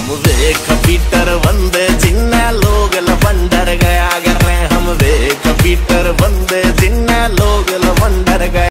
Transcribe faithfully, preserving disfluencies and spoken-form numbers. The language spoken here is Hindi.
हम वेख पीटर बंदे जिन्ने लोग लवंडर गया कर रहे हम वेख पीटर बंदे जिन्ने लोग लवंडर गए।